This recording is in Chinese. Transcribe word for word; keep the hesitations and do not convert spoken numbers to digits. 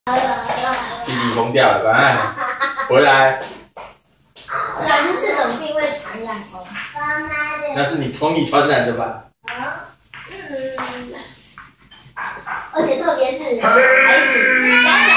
弟弟疯掉了，赶快回来。 什么这种病会传染哦？ 那是你从你传染的吧？ 嗯，而且特别是孩子。